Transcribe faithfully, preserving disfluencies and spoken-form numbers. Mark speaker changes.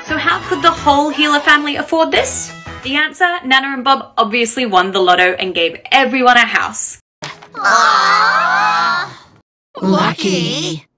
Speaker 1: So how could the whole Heeler family afford this? The answer, Nana and Bob obviously won the lotto and gave everyone a house.
Speaker 2: Aww. Lucky.